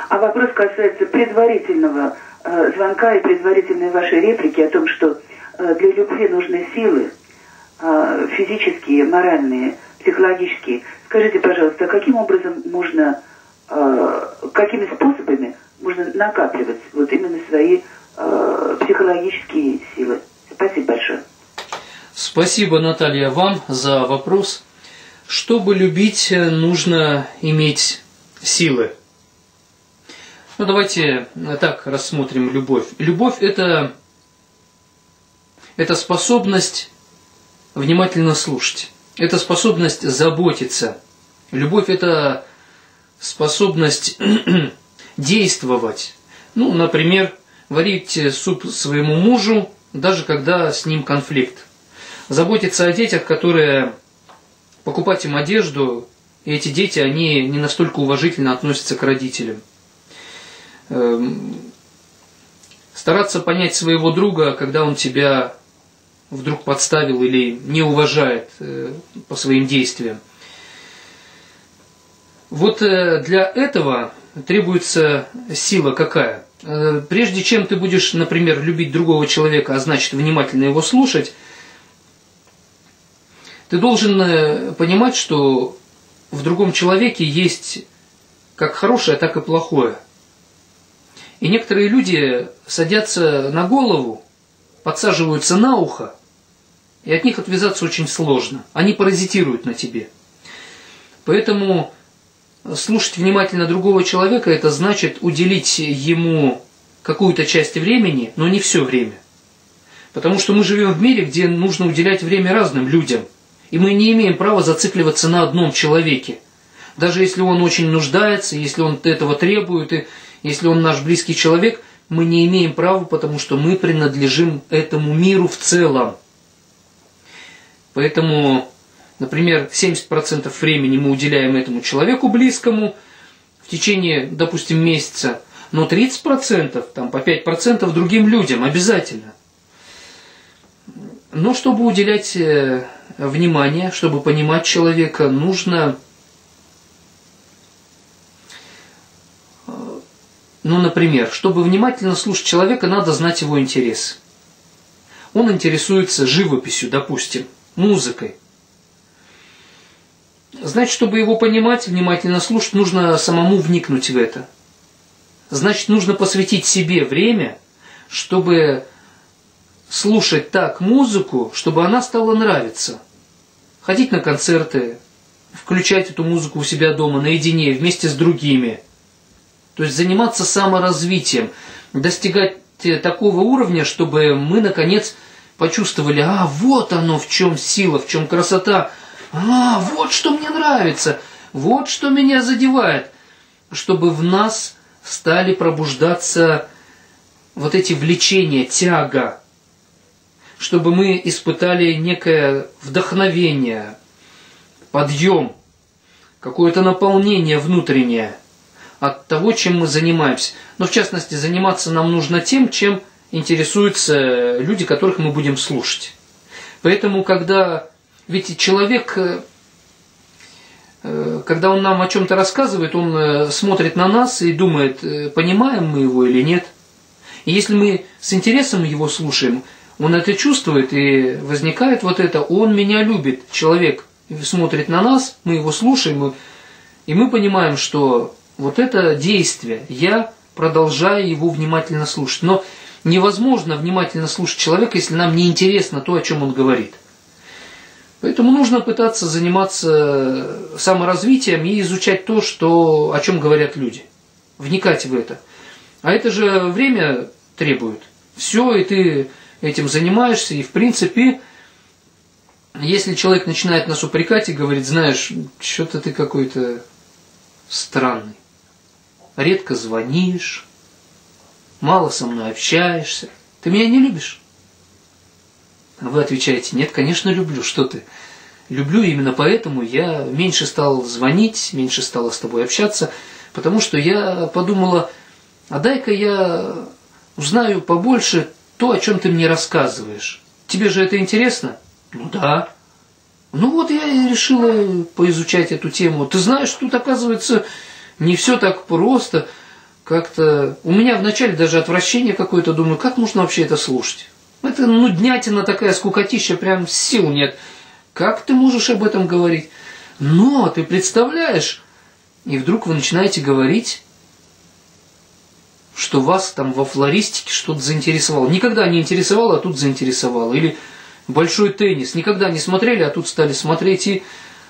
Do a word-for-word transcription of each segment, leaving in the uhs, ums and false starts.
А вопрос касается предварительного э, звонка и предварительной вашей реплики о том, что э, для любви нужны силы э, физические, моральные, психологические. Скажите, пожалуйста, каким образом можно, э, какими способами можно накапливать вот именно свои э, психологические силы? Спасибо большое. Спасибо, Наталья, вам за вопрос. Чтобы любить, нужно иметь силы. Ну, давайте так рассмотрим любовь. Любовь – это, это способность внимательно слушать. Это способность заботиться. Любовь – это способность действовать. Ну, например, варить суп своему мужу, даже когда с ним конфликт. Заботиться о детях, которые покупать им одежду, и эти дети, они не настолько уважительно относятся к родителям. Стараться понять своего друга, когда он тебя вдруг подставил или не уважает по своим действиям. Вот для этого требуется сила какая? Прежде чем ты будешь, например, любить другого человека, а значит внимательно его слушать, ты должен понимать, что в другом человеке есть как хорошее, так и плохое. И некоторые люди садятся на голову, подсаживаются на ухо, и от них отвязаться очень сложно. Они паразитируют на тебе. Поэтому слушать внимательно другого человека – это значит уделить ему какую-то часть времени, но не все время. Потому что мы живем в мире, где нужно уделять время разным людям. И мы не имеем права зацикливаться на одном человеке. Даже если он очень нуждается, если он этого требует, и если он наш близкий человек, мы не имеем права, потому что мы принадлежим этому миру в целом. Поэтому, например, семьдесят процентов времени мы уделяем этому человеку близкому в течение, допустим, месяца, но тридцать процентов, там, по пять процентов другим людям обязательно. Но чтобы уделять внимание, чтобы понимать человека, нужно, ну, например, чтобы внимательно слушать человека, надо знать его интересы. Он интересуется живописью, допустим, музыкой. Значит, чтобы его понимать, внимательно слушать, нужно самому вникнуть в это. Значит, нужно посвятить себе время, чтобы слушать так музыку, чтобы она стала нравиться. Ходить на концерты, включать эту музыку у себя дома, наедине, вместе с другими. То есть заниматься саморазвитием, достигать такого уровня, чтобы мы, наконец, почувствовали, а, вот оно, в чем сила, в чем красота, а, вот что мне нравится, вот что меня задевает, чтобы в нас стали пробуждаться вот эти влечения, тяга, чтобы мы испытали некое вдохновение, подъем, какое-то наполнение внутреннее от того, чем мы занимаемся. Но в частности, заниматься нам нужно тем, чем интересуются люди, которых мы будем слушать. Поэтому, когда ведь человек, когда он нам о чем-то рассказывает, он смотрит на нас и думает, понимаем мы его или нет. И если мы с интересом его слушаем, он это чувствует, и возникает вот это, он меня любит, человек смотрит на нас, мы его слушаем, и мы понимаем, что вот это действие, я продолжаю его внимательно слушать. Но невозможно внимательно слушать человека, если нам не интересно то, о чем он говорит. Поэтому нужно пытаться заниматься саморазвитием и изучать то, что, о чем говорят люди. Вникать в это. А это же время требует. Все, и ты этим занимаешься, и в принципе, если человек начинает нас упрекать и говорит, знаешь, что-то ты какой-то странный, редко звонишь, мало со мной общаешься, ты меня не любишь? А вы отвечаете, нет, конечно, люблю, что ты? Люблю, именно поэтому я меньше стал звонить, меньше стала с тобой общаться, потому что я подумала, а дай-ка я узнаю побольше то, о чем ты мне рассказываешь. Тебе же это интересно? Ну да. Ну вот я и решила поизучать эту тему. Ты знаешь, тут, оказывается, не все так просто. как-то... У меня вначале даже отвращение какое-то, думаю, как можно вообще это слушать? Это нуднятина такая, скукотища, прям сил нет. Как ты можешь об этом говорить? Но ты представляешь, и вдруг вы начинаете говорить, что вас там во флористике что-то заинтересовало. Никогда не интересовало, а тут заинтересовало. Или большой теннис. Никогда не смотрели, а тут стали смотреть. И,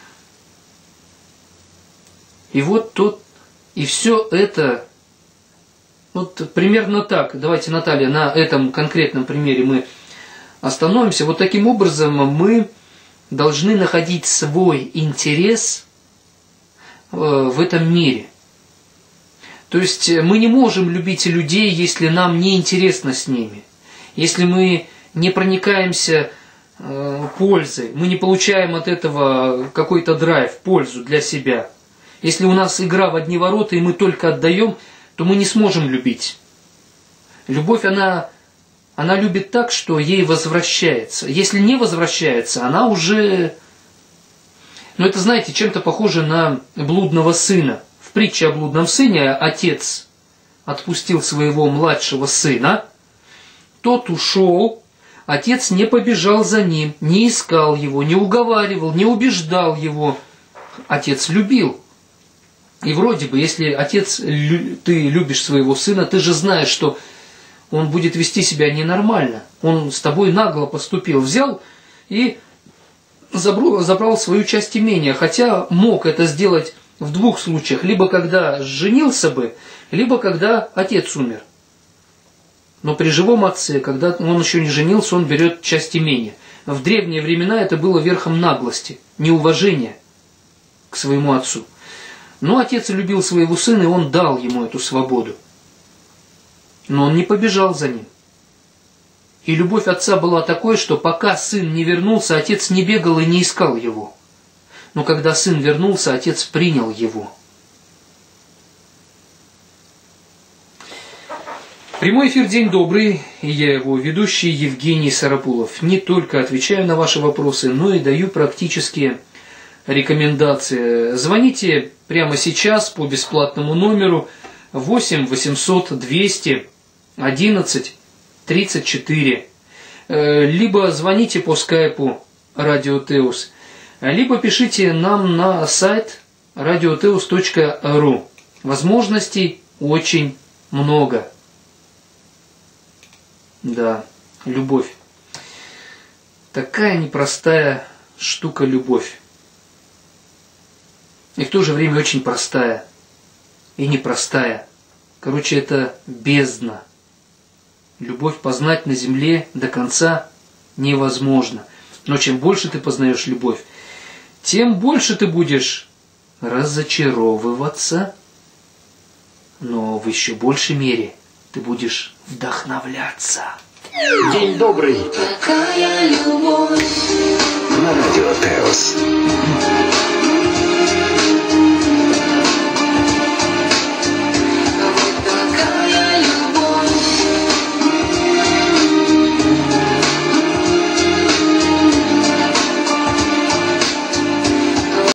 и вот тут... И все это... Вот примерно так. Давайте, Наталья, на этом конкретном примере мы остановимся. Вот таким образом мы должны находить свой интерес в этом мире. То есть мы не можем любить людей, если нам не интересно с ними. Если мы не проникаемся пользой, мы не получаем от этого какой-то драйв, пользу для себя. Если у нас игра в одни ворота, и мы только отдаем, то мы не сможем любить. Любовь, она, она любит так, что ей возвращается. Если не возвращается, она уже... Ну, это, знаете, чем-то похоже на блудного сына. В притче о блудном сыне отец отпустил своего младшего сына, тот ушел, отец не побежал за ним, не искал его, не уговаривал, не убеждал его. Отец любил. И вроде бы, если отец, ты любишь своего сына, ты же знаешь, что он будет вести себя ненормально. Он с тобой нагло поступил, взял и забрал, забрал свою часть имения. Хотя мог это сделать в двух случаях. Либо когда женился бы, либо когда отец умер. Но при живом отце, когда он еще не женился, он берет часть имения. В древние времена это было верхом наглости, неуважения к своему отцу. Но отец любил своего сына, и он дал ему эту свободу. Но он не побежал за ним. И любовь отца была такой, что пока сын не вернулся, отец не бегал и не искал его. Но когда сын вернулся, отец принял его. Прямой эфир «День добрый», и я его ведущий Евгений Сарапулов. Не только отвечаю на ваши вопросы, но и даю практические рекомендации. Звоните прямо сейчас по бесплатному номеру восемь восемьсот двести одиннадцать тридцать четыре, либо звоните по скайпу Радио Теос, либо пишите нам на сайт радиотеос точка ру. Возможностей очень много. Да, любовь. Такая непростая штука любовь. И в то же время очень простая. И непростая. Короче, это бездна. Любовь познать на земле до конца невозможно. Но чем больше ты познаешь любовь, тем больше ты будешь разочаровываться, но в еще большей мере ты будешь вдохновляться. День добрый. Какая любовь. На Радио Теос.